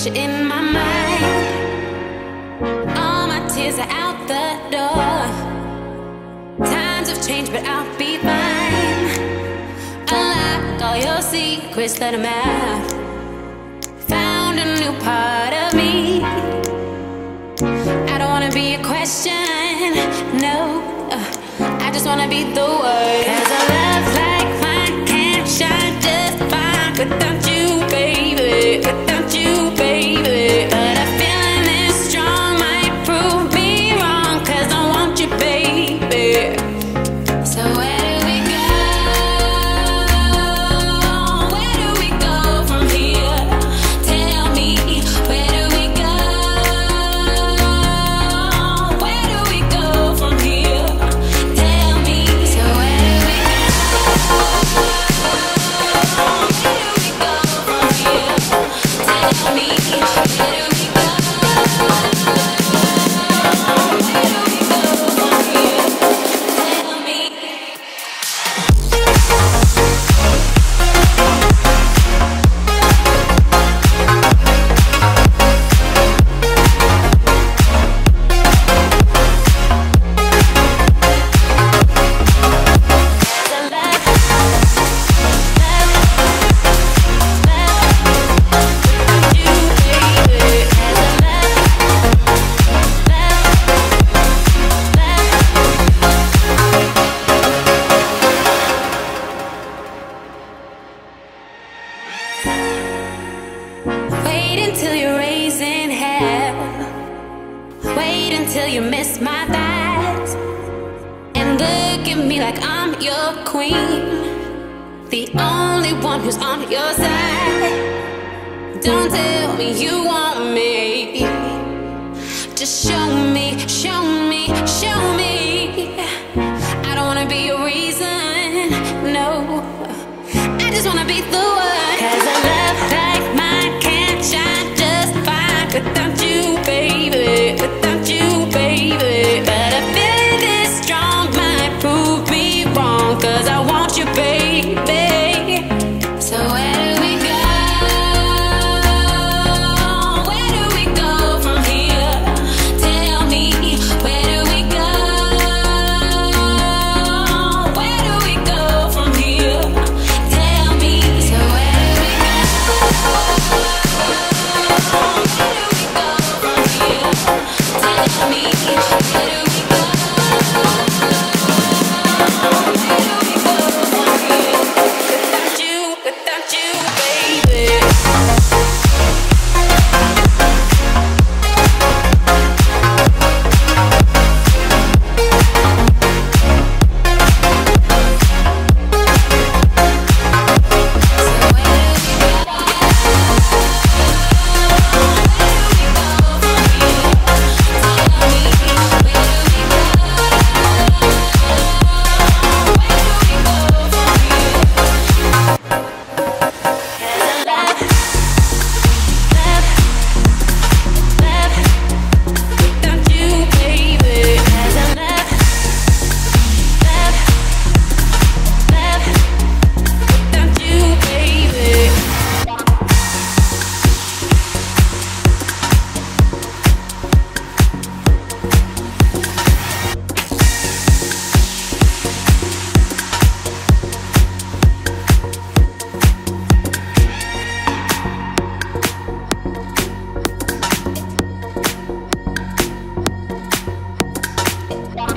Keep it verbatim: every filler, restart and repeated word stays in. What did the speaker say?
picture in my mind. All my tears are out the door. Times have changed, but I'll be fine. Unlock all your secrets, let them out. Found a new part of me. I don't wanna be a question, no. uh, I just wanna be the word. 'Cause a love like mine can't shine just fine without you, baby. Without you, baby. But a feeling this strong might prove me wrong, 'cause I want you, baby. So where do we go? Where do we go from here? Tell me, where do we go? Where do we go from here? Tell me. So where do we go? Where do we go from here? Tell me, where do we go? Where do we go from here? Tell me. Wait until you're raising hell. Wait until you miss my thighs and look at me like I'm your queen, the only one who's on your side. Don't tell me you want me. Just show me, show me, show me. I don't wanna be your reason, no. I just wanna be the one. 'Cause a love like mine can't shine just fine without you, baby. Without you, baby. But a feeling this strong might prove me wrong, 'cause I want you, baby. So where do we go? Where do we go from here? Tell me, where do we go? Where do we go from here? Tell me. So where do we go? Where do we go from here? Tell me, where do we go? Where do we go from here? Without you, without you, baby. Bye.